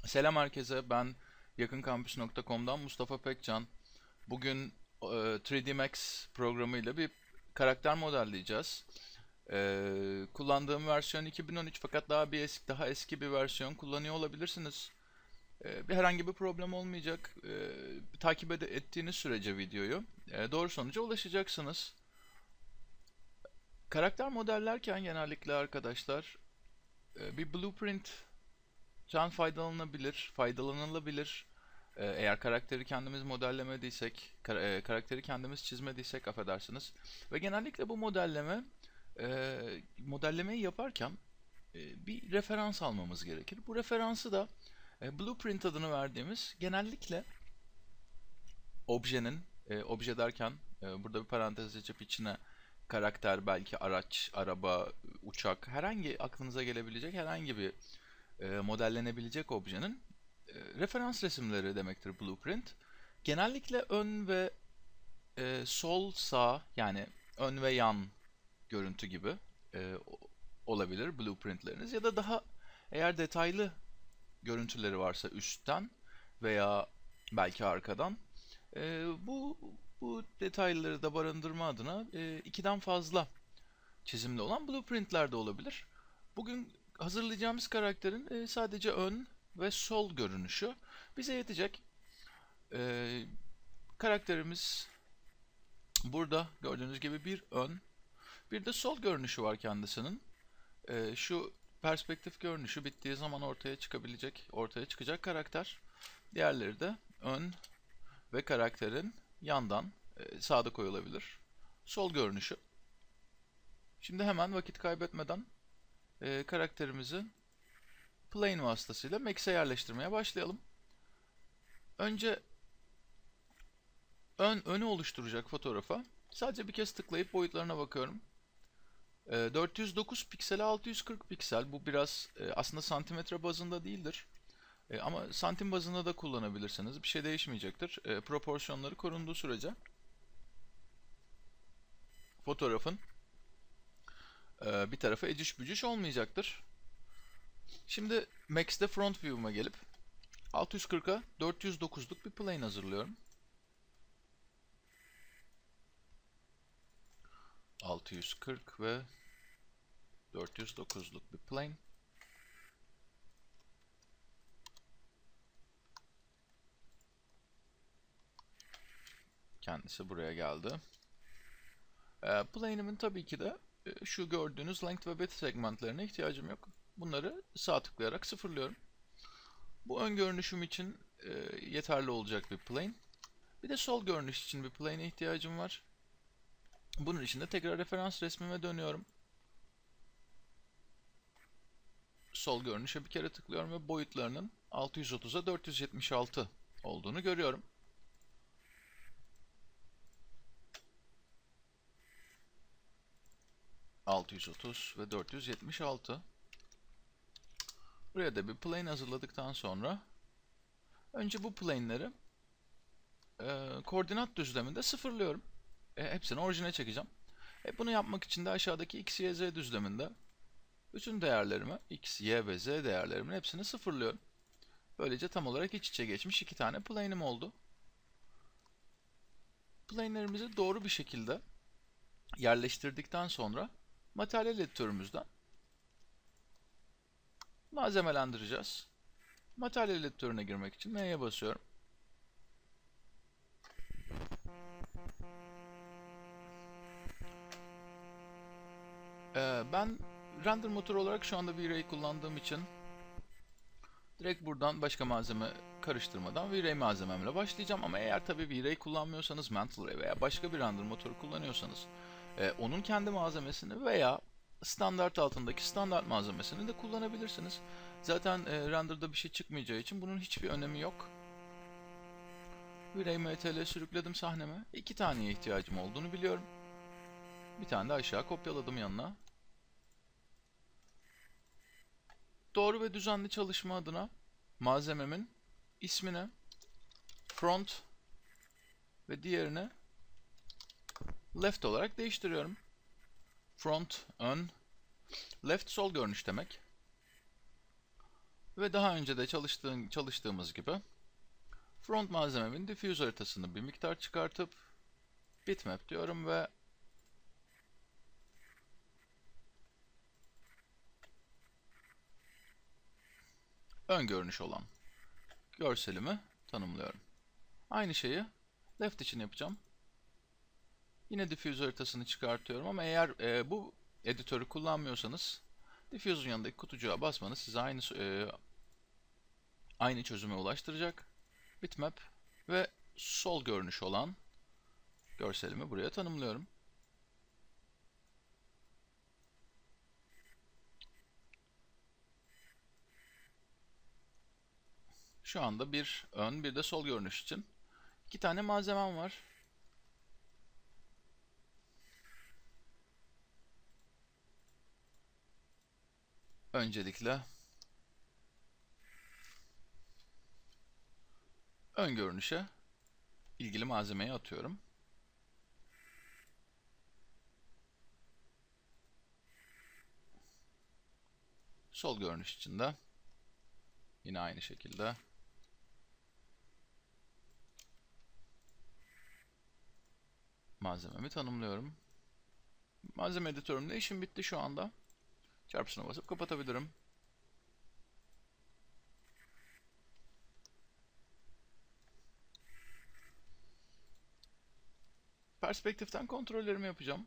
Selam herkese, ben yakınkampüs.com'dan Mustafa Pekcan. Bugün 3D Max programıyla bir karakter modelleyeceğiz. Kullandığım versiyon 2013 fakat daha eski bir versiyon kullanıyor olabilirsiniz. Herhangi bir problem olmayacak. Ettiğiniz sürece videoyu doğru sonuca ulaşacaksınız. Karakter modellerken genellikle arkadaşlar bir blueprint faydalanılabilir. Eğer karakteri kendimiz modellemediysek, karakteri kendimiz çizmediysek affedersiniz. Ve genellikle bu modellemeyi yaparken bir referans almamız gerekir. Bu referansı da Blueprint adını verdiğimiz genellikle obje derken burada bir parantez açıp içine karakter, belki araç, araba, uçak, aklınıza gelebilecek herhangi bir modellenebilecek objenin referans resimleri demektir blueprint. Genellikle ön ve sol sağ, yani ön ve yan görüntü gibi olabilir blueprintleriniz, ya da eğer detaylı görüntüleri varsa üstten veya belki arkadan bu detayları da barındırma adına 2'den fazla çizimli olan blueprintler de olabilir. Bugün hazırlayacağımız karakterin sadece ön ve sol görünüşü bize yetecek. E, Karakterimiz burada gördüğünüz gibi bir ön, bir de sol görünüşü var kendisinin. Şu perspektif görünüşü bittiği zaman ortaya çıkacak karakter. Diğerleri de ön ve karakterin yandan sağda koyulabilir. Sol görünüşü. Şimdi hemen vakit kaybetmeden karakterimizi plane vasıtasıyla Max'e yerleştirmeye başlayalım. Önce önü oluşturacak fotoğrafa sadece bir kez tıklayıp boyutlarına bakıyorum. 409 piksel 640 piksel, bu biraz aslında santimetre bazında değildir. Ama santim bazında da kullanabilirsiniz. Bir şey değişmeyecektir. Proporsiyonları korunduğu sürece fotoğrafın bir tarafı eciş bücüş olmayacaktır. Şimdi Max'te front view'uma gelip 640'a 409'luk bir plane hazırlıyorum. 640 ve 409'luk bir plane. Kendisi buraya geldi. Plane'imin tabii ki de şu gördüğünüz length ve width segmentlerine ihtiyacım yok. Bunları sağ tıklayarak sıfırlıyorum. Bu ön görünüşüm için yeterli olacak bir plane. Bir de sol görünüş için bir plane'e ihtiyacım var. Bunun için de tekrar referans resmime dönüyorum. Sol görünüşe bir kere tıklıyorum ve boyutlarının 630'a 476 olduğunu görüyorum. ...630 ve 476. Buraya da bir plane hazırladıktan sonra... ...önce bu plane'leri... ...koordinat düzleminde sıfırlıyorum. Hepsini orijine çekeceğim. Bunu yapmak için de aşağıdaki x, y, z düzleminde... ...bütün değerlerimi, x, y ve z değerlerimin hepsini sıfırlıyorum. Böylece tam olarak iç içe geçmiş iki tane plane'im oldu. Plane'lerimizi doğru bir şekilde yerleştirdikten sonra materyal editörümüzden malzemelendireceğiz. Materyal editörüne girmek için M'ye basıyorum. Ben render motoru olarak şu anda V-Ray kullandığım için direkt buradan başka malzeme karıştırmadan V-Ray malzememle başlayacağım. Ama eğer tabi V-Ray kullanmıyorsanız, Mental Ray veya başka bir render motoru kullanıyorsanız onun kendi malzemesini veya standart altındaki standart malzemesini de kullanabilirsiniz. Zaten renderda bir şey çıkmayacağı için bunun hiçbir önemi yok. V-Ray MTL sürükledim sahneme. 2 taneye ihtiyacım olduğunu biliyorum. Bir tane de aşağı kopyaladım yanına. Doğru ve düzenli çalışma adına malzememin ismini front ve diğerini left olarak değiştiriyorum. Front ön, left sol görünüş demek. Ve daha önce de çalıştığımız gibi front malzememin diffuse haritasını bir miktar çıkartıp bitmap diyorum ve ön görünüş olan görselimi tanımlıyorum. Aynı şeyi left için yapacağım. Yine diffuse haritasını çıkartıyorum ama eğer bu editörü kullanmıyorsanız diffuse'un yanındaki kutucuğa basmanız size aynı çözüme ulaştıracak. Bitmap ve sol görünüş olan görselimi buraya tanımlıyorum. Şu anda bir ön bir de sol görünüş için 2 tane malzemem var. Öncelikle ön görünüşe ilgili malzemeyi atıyorum. Sol görünüş için de yine aynı şekilde malzememi tanımlıyorum. Malzeme editörümde işim bitti şu anda. Çarpısına basıp kapatabilirim. Perspektiften kontrollerimi yapacağım.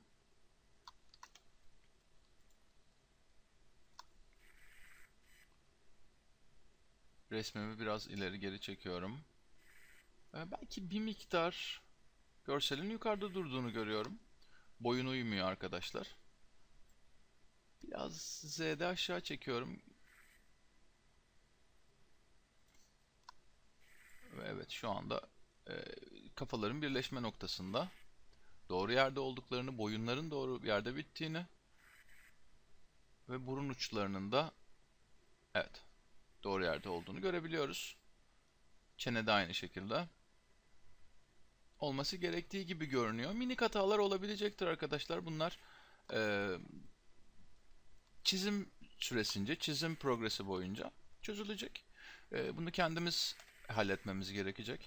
Resmimi biraz ileri geri çekiyorum. Belki bir miktar görselin yukarıda durduğunu görüyorum. Boyun uymuyor arkadaşlar. Biraz Z'de aşağı çekiyorum. Ve evet, şu anda kafaların birleşme noktasında. Doğru yerde olduklarını, boyunların doğru yerde bittiğini ve burun uçlarının da evet doğru yerde olduğunu görebiliyoruz. Çene de aynı şekilde. Olması gerektiği gibi görünüyor. Minik hatalar olabilecektir arkadaşlar. Bunlar çizim süresince, çizim progresi boyunca çözülecek. Bunu kendimiz halletmemiz gerekecek.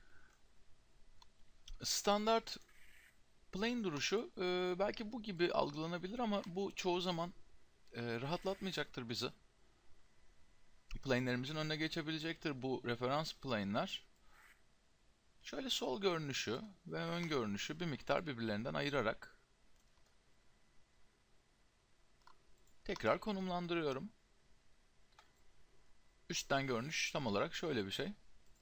Standart plane duruşu belki bu gibi algılanabilir ama bu çoğu zaman rahatlatmayacaktır bizi. Plane'lerimizin önüne geçebilecektir bu referans plane'ler. Şöyle sol görünüşü ve ön görünüşü bir miktar birbirlerinden ayırarak tekrar konumlandırıyorum. Üstten görünüş tam olarak şöyle bir şey.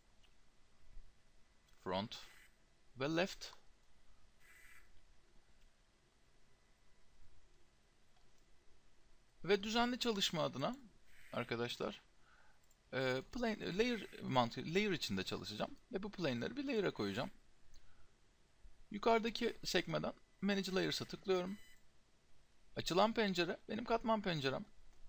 Front ve left. Ve düzenli çalışma adına arkadaşlar layer içinde çalışacağım ve bu plane'leri bir layer'a koyacağım. Yukarıdaki sekmeden Manage Layers'a tıklıyorum. Açılan pencere benim katman pencerem.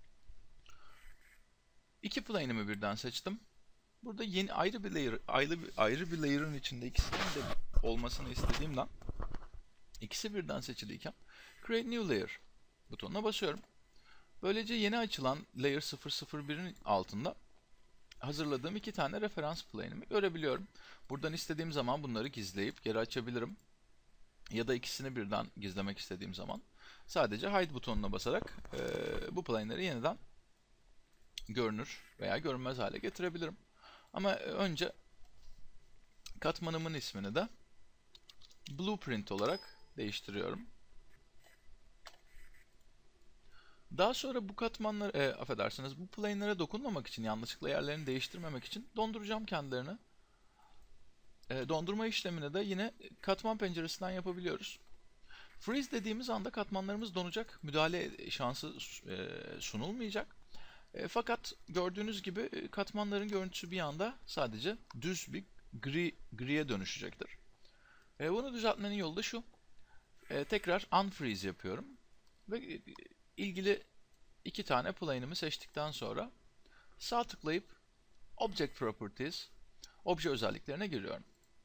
İki plane'imi birden seçtim. Burada yeni ayrı bir layer'ın içinde ikisinin de olmasını istediğimden ikisi birden seçiliyken Create New Layer butonuna basıyorum. Böylece yeni açılan Layer 001'in altında hazırladığım 2 tane referans plane'imi görebiliyorum. Buradan istediğim zaman bunları gizleyip geri açabilirim. Ya da ikisini birden gizlemek istediğim zaman sadece Hide butonuna basarak bu plane'leri yeniden görünür veya görünmez hale getirebilirim. Ama önce katmanımın ismini de Blueprint olarak değiştiriyorum. Daha sonra bu katmanları, affedersiniz, bu plane'lere dokunmamak için, yanlışlıkla yerlerini değiştirmemek için donduracağım kendilerini. Dondurma işlemini de yine katman penceresinden yapabiliyoruz. Freeze dediğimiz anda katmanlarımız donacak. Müdahale şansı sunulmayacak. Fakat gördüğünüz gibi katmanların görüntüsü bir anda sadece düz bir griye dönüşecektir. Bunu düzeltmenin yolu da şu. Tekrar unfreeze yapıyorum. Ve ilgili 2 tane plane'imi seçtikten sonra sağ tıklayıp Object Properties, obje özelliklerine giriyorum.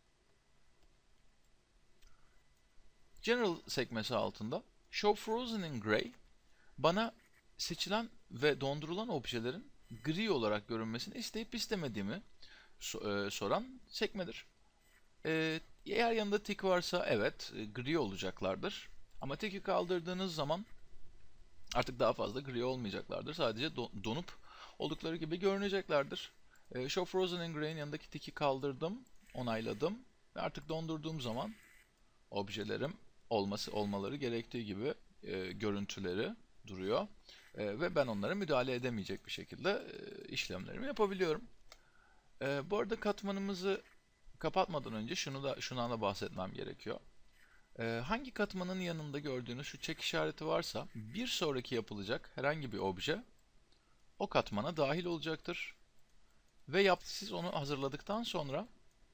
General sekmesi altında Show Frozen in Gray bana seçilen ve dondurulan objelerin gri olarak görünmesini isteyip istemediğimi soran sekmedir. Eğer yanında tik varsa evet gri olacaklardır. Ama tiki kaldırdığınız zaman artık daha fazla gri olmayacaklardır. Sadece donup oldukları gibi görüneceklerdir. Show Frozen in Gray'in yanındaki tiki kaldırdım, onayladım ve artık dondurduğum zaman objelerim olmaları gerektiği gibi görüntüleri duruyor. Ve ben onlara müdahale edemeyecek bir şekilde işlemlerimi yapabiliyorum. Bu arada katmanımızı kapatmadan önce şundan da bahsetmem gerekiyor. Hangi katmanın yanında gördüğünüz şu çek işareti varsa bir sonraki yapılacak herhangi bir obje o katmana dahil olacaktır. Ve siz onu hazırladıktan sonra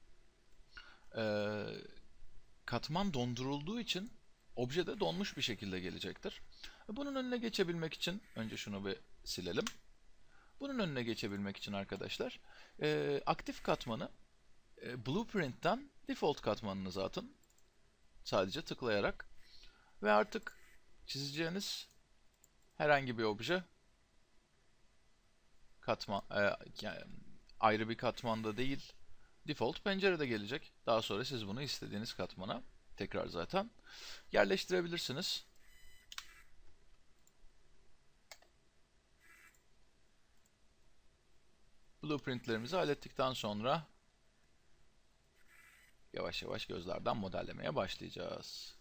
katman dondurulduğu için obje de donmuş bir şekilde gelecektir. Bunun önüne geçebilmek için önce şunu bir silelim. Bunun önüne geçebilmek için arkadaşlar aktif katmanı Blueprint'ten default katmanınıza atın. Sadece tıklayarak ve artık çizeceğiniz herhangi bir obje yani ayrı bir katmanda değil, default pencerede gelecek. Daha sonra siz bunu istediğiniz katmana tekrar zaten yerleştirebilirsiniz. Blueprintlerimizi hallettikten sonra yavaş yavaş gözlerden modellemeye başlayacağız.